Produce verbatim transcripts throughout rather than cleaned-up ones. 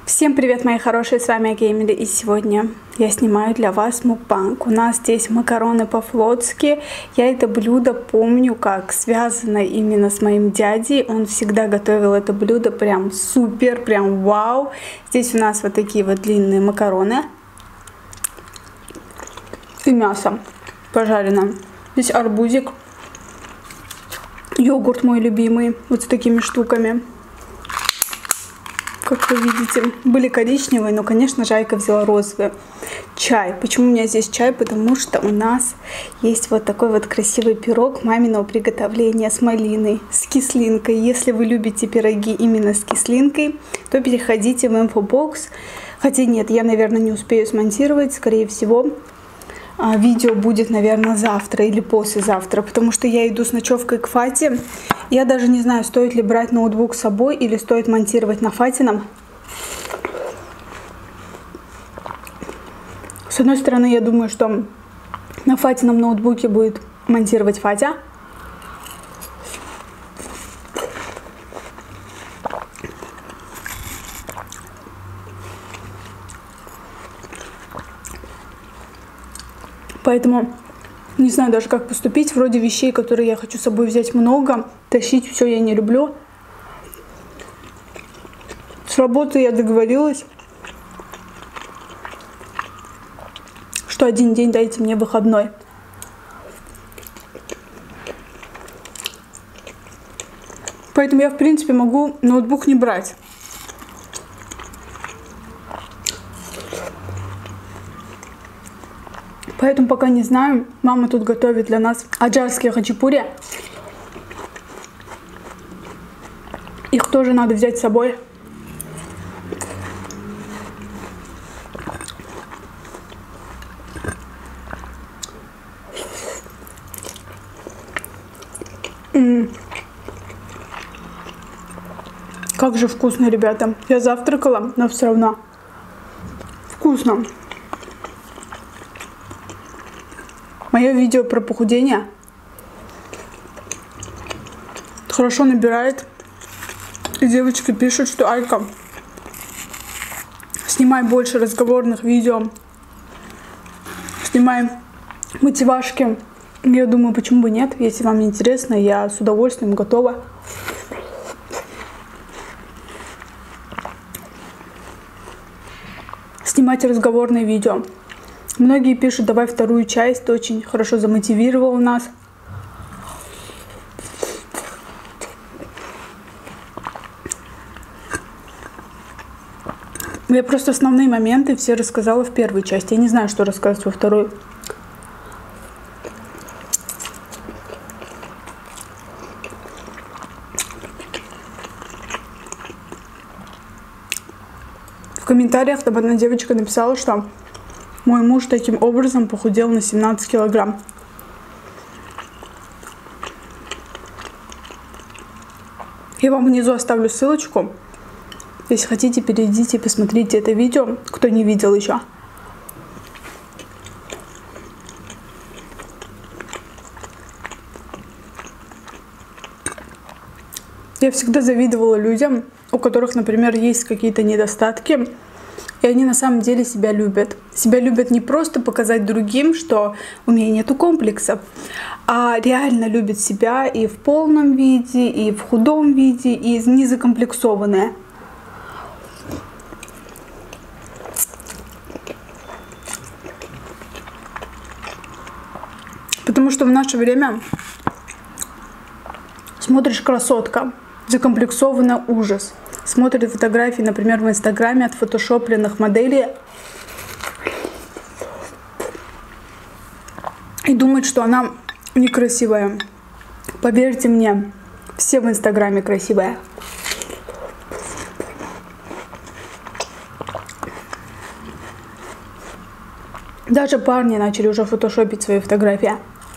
Всем привет, мои хорошие, с вами Геймери, и сегодня я снимаю для вас мукбанг. У нас здесь макароны по-флотски. Я это блюдо помню, как связано именно с моим дядей. Он всегда готовил это блюдо прям супер, прям вау. Здесь у нас вот такие вот длинные макароны и мясо пожаренное. Здесь арбузик, йогурт мой любимый, вот с такими штуками. Как вы видите, были коричневые, но, конечно же, Айка взяла розовые. Чай. Почему у меня здесь чай? Потому что у нас есть вот такой вот красивый пирог маминого приготовления с малиной, с кислинкой. Если вы любите пироги именно с кислинкой, то переходите в инфобокс. Хотя нет, я, наверное, не успею смонтировать, скорее всего. Видео будет, наверное, завтра или послезавтра, потому что я иду с ночевкой к Фате. Я даже не знаю, стоит ли брать ноутбук с собой или стоит монтировать на Фатином. С одной стороны, я думаю, что на Фатином ноутбуке будет монтировать Фатя. Поэтому не знаю даже, как поступить. Вроде вещей, которые я хочу с собой взять, много. Тащить все я не люблю. С работы я договорилась, что один день дайте мне выходной. Поэтому я, в принципе, могу ноутбук не брать. Поэтому пока не знаю. Мама тут готовит для нас аджарские хачапури. Их тоже надо взять с собой. М-м. Как же вкусно, ребята. Я завтракала, но все равно вкусно. Мое видео про похудение хорошо набирает. И девочки пишут, что Айка, снимай больше разговорных видео, снимай мотивашки. Я думаю, почему бы нет, если вам интересно, я с удовольствием готова. Снимать разговорные видео. Многие пишут, давай вторую часть, ты очень хорошо замотивировал нас. Я просто основные моменты все рассказала в первой части. Я не знаю, что рассказывать во второй. В комментариях там одна девочка написала, что мой муж таким образом похудел на семнадцать килограмм. Я вам внизу оставлю ссылочку. Если хотите, перейдите и посмотрите это видео, кто не видел еще. Я всегда завидовала людям, у которых, например, есть какие-то недостатки. И они на самом деле себя любят. Себя любят не просто показать другим, что у меня нету комплексов, а реально любят себя и в полном виде, и в худом виде, и не закомплексованные. Потому что в наше время смотришь красотка, закомплексованная ужас. Смотрит фотографии, например, в инстаграме от фотошопленных моделей и думает, что она некрасивая. Поверьте мне, все в инстаграме красивые. Даже парни начали уже фотошопить свои фотографии.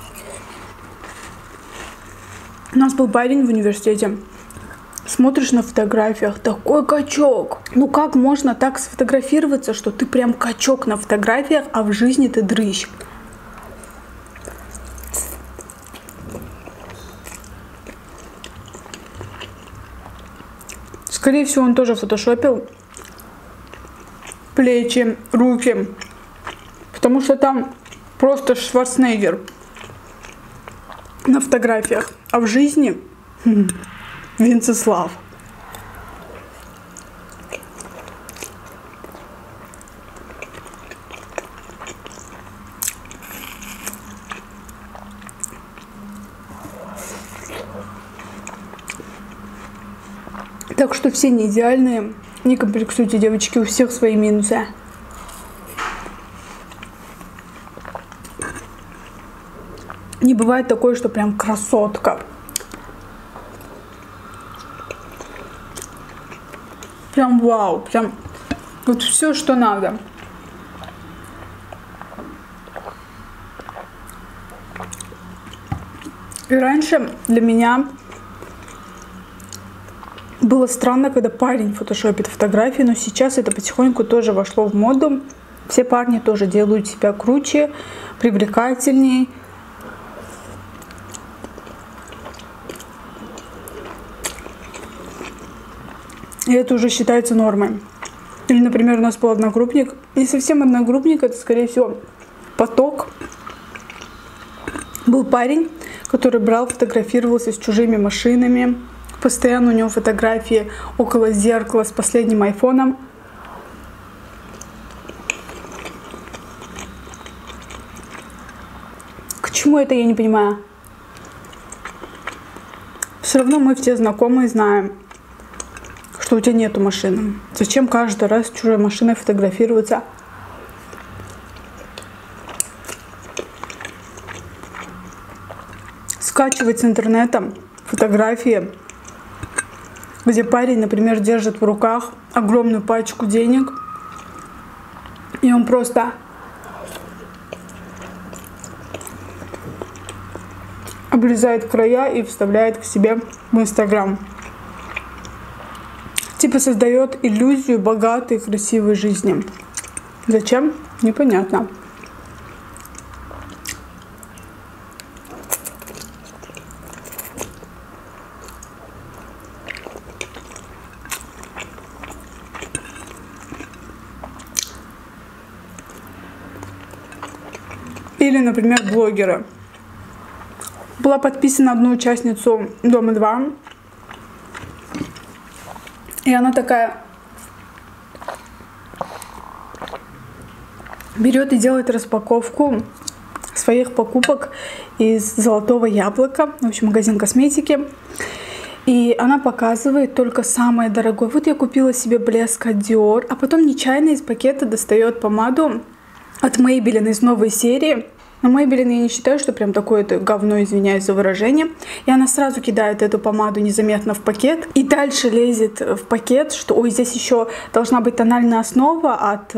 У нас был парень в университете. Смотришь на фотографиях, такой качок. Ну как можно так сфотографироваться, что ты прям качок на фотографиях, а в жизни ты дрыщ? Скорее всего, он тоже фотошопил. плечи, руки. Потому что там просто Шварценеггер на фотографиях. А в жизни Венцеслав. Так что все не идеальные. Не комплексуйте, девочки, у всех свои минусы. Не бывает такое, что прям красотка. Прям вау, прям вот все, что надо. И раньше для меня было странно, когда парень фотошопит фотографии, но сейчас это потихоньку тоже вошло в моду. Все парни тоже делают себя круче, привлекательней. И это уже считается нормой. Или, например, у нас был одногруппник. Не совсем одногруппник, это, скорее всего, поток. Был парень, который брал, фотографировался с чужими машинами. Постоянно у него фотографии около зеркала с последним айфоном. К чему это, я не понимаю. Все равно мы все знакомые знаем, что у тебя нету машины. Зачем каждый раз чужой машиной фотографироваться? Скачивать с интернета фотографии, где парень, например, держит в руках огромную пачку денег, и он просто обрезает края и вставляет к себе в Инстаграм. Типа создает иллюзию богатой, красивой жизни. Зачем? Непонятно. Или, например, блогеры. Была подписана на одну участницу Дома два. И она такая берет и делает распаковку своих покупок из Золотого Яблока. В общем, магазин косметики. И она показывает только самое дорогое. Вот я купила себе блеск от Dior, а потом нечаянно из пакета достает помаду от Maybelline из новой серии. Но Maybelline я не считаю, что прям такое-то говно, извиняюсь за выражение. И она сразу кидает эту помаду незаметно в пакет. И дальше лезет в пакет, что ой, здесь еще должна быть тональная основа от...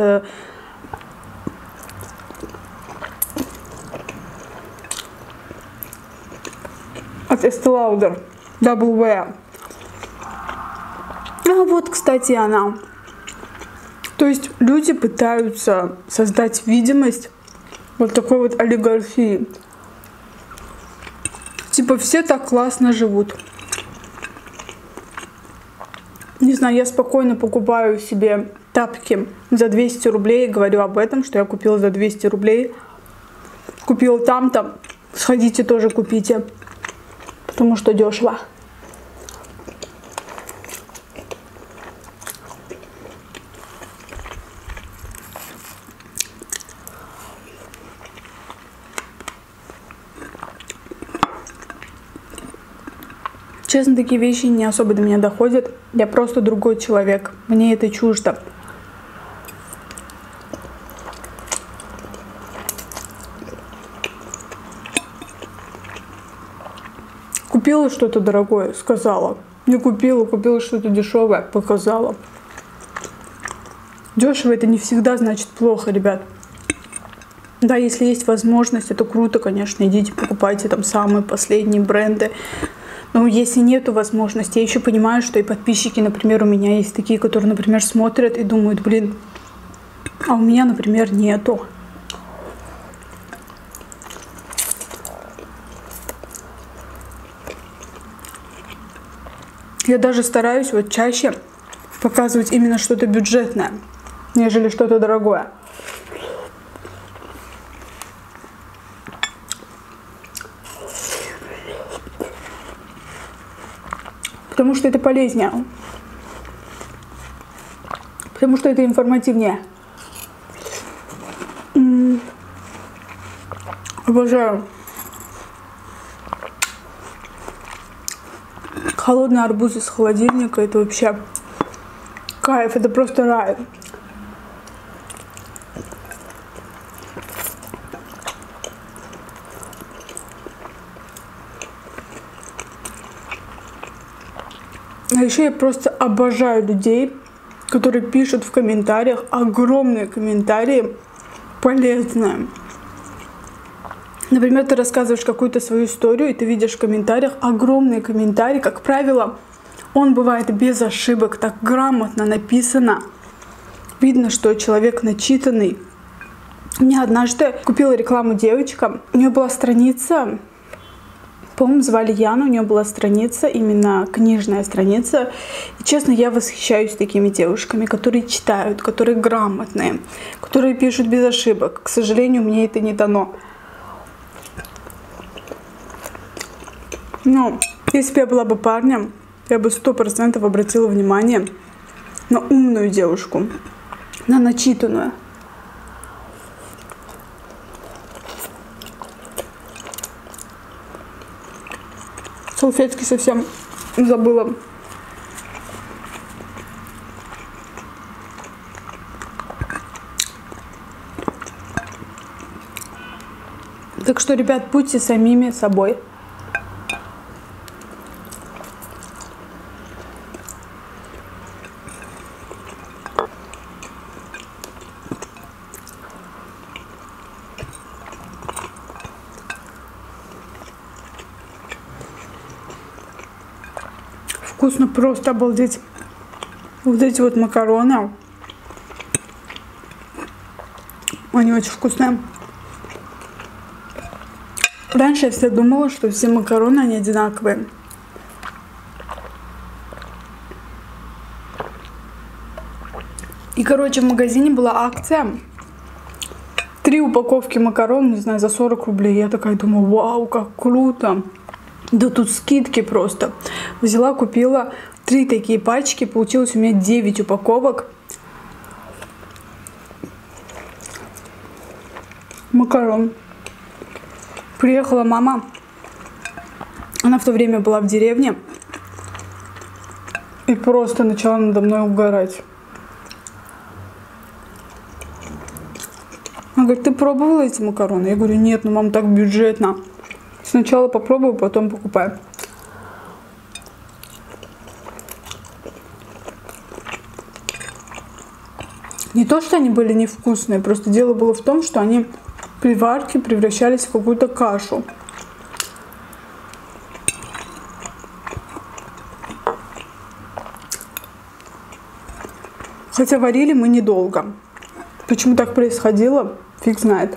от Estee Lauder Double Wear. А вот, кстати, она. То есть люди пытаются создать видимость вот такой вот олигархии. Типа все так классно живут. Не знаю, я спокойно покупаю себе тапки за двести рублей. Говорю об этом, что я купила за двести рублей. Купила там-то. Сходите тоже купите. Потому что дешево. Честно, такие вещи не особо до меня доходят. Я просто другой человек. Мне это чуждо. Купила что-то дорогое, сказала. Не купила, купила что-то дешевое, показала. Дешево это не всегда значит плохо, ребят. Да, если есть возможность, это круто, конечно. Идите, покупайте там самые последние бренды. Но если нету возможности, я еще понимаю, что и подписчики, например, у меня есть такие, которые, например, смотрят и думают, блин, а у меня, например, нету. Я даже стараюсь вот чаще показывать именно что-то бюджетное. нежели что-то дорогое. Потому что это полезнее. Потому что это информативнее. М-м. Обожаю. Холодные арбузы из холодильника — это вообще кайф, это просто рай. А еще я просто обожаю людей, которые пишут в комментариях огромные комментарии полезные. Например, ты рассказываешь какую-то свою историю, и ты видишь в комментариях огромные комментарии. Как правило, он бывает без ошибок, так грамотно написано. Видно, что человек начитанный. Мне однажды купила рекламу девочка. У нее была страница, по-моему, звали Яна, у нее была страница, именно книжная страница. И, честно, я восхищаюсь такими девушками, которые читают, которые грамотные, которые пишут без ошибок. К сожалению, мне это не дано. Но если бы я была бы парнем, я бы сто процентов обратила внимание на умную девушку, на начитанную. Салфетки совсем забыла. Так что, ребят, будьте самими собой. Вкусно, просто обалдеть. Вот эти вот макароны, они очень вкусные. Раньше я всегда думала, что все макароны, они одинаковые. И, короче, в магазине была акция. Три упаковки макарон, не знаю, за сорок рублей. Я такая думаю, вау, как круто. Да тут скидки просто. Взяла, купила три такие пачки. Получилось у меня девять упаковок макарон. Приехала мама. Она в то время была в деревне. И просто начала надо мной угорать. Она говорит, ты пробовала эти макароны? Я говорю, нет, ну мам, так бюджетно. Сначала попробую, потом покупаю. Не то, что они были невкусные, просто дело было в том, что они при варке превращались в какую-то кашу. Хотя варили мы недолго. Почему так происходило, фиг знает.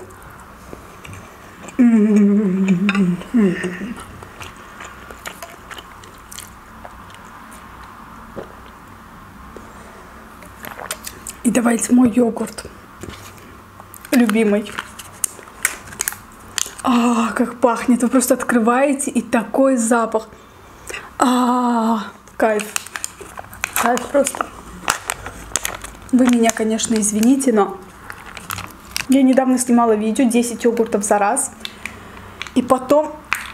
И давайте мой йогурт. Любимый. А, как пахнет. Вы просто открываете, и такой запах. А, кайф. Кайф просто. Вы меня, конечно, извините, но я недавно снимала видео десять йогуртов за раз. И потом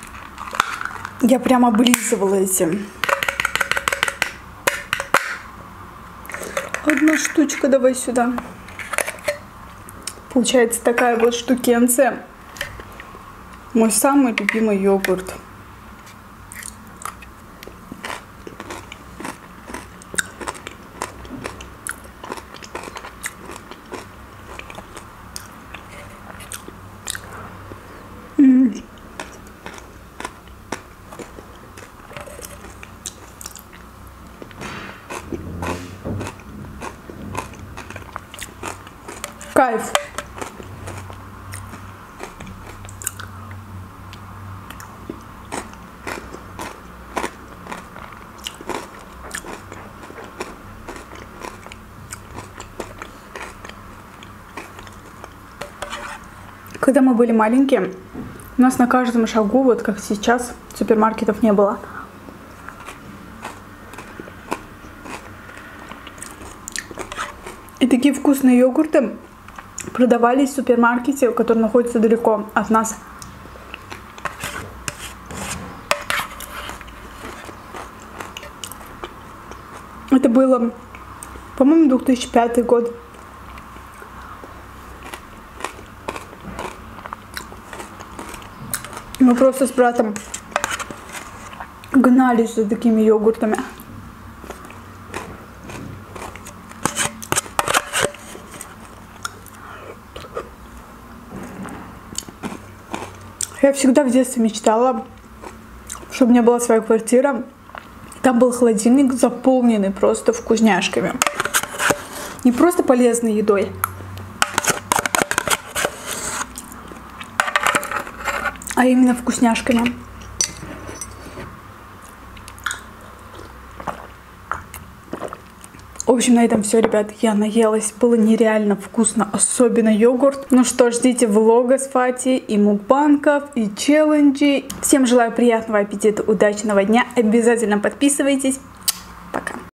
я прямо облизывала этим. Одна штучка, давай сюда. Получается такая вот штукенция. Мой самый любимый йогурт. М-м. Кайф. Когда мы были маленькие, у нас на каждом шагу, вот как сейчас, супермаркетов не было. И такие вкусные йогурты продавались в супермаркете, который находится далеко от нас. Это было, по-моему, две тысячи пятый год. Мы просто с братом гнались за такими йогуртами. Я всегда в детстве мечтала, чтобы у меня была своя квартира. Там был холодильник, заполненный просто вкусняшками. Не просто полезной едой, а именно вкусняшками. В общем, на этом все, ребят. Я наелась. Было нереально вкусно, особенно йогурт. Ну что, ждите влога с Фати и мукбанков, и челленджей. Всем желаю приятного аппетита, удачного дня. Обязательно подписывайтесь. Пока.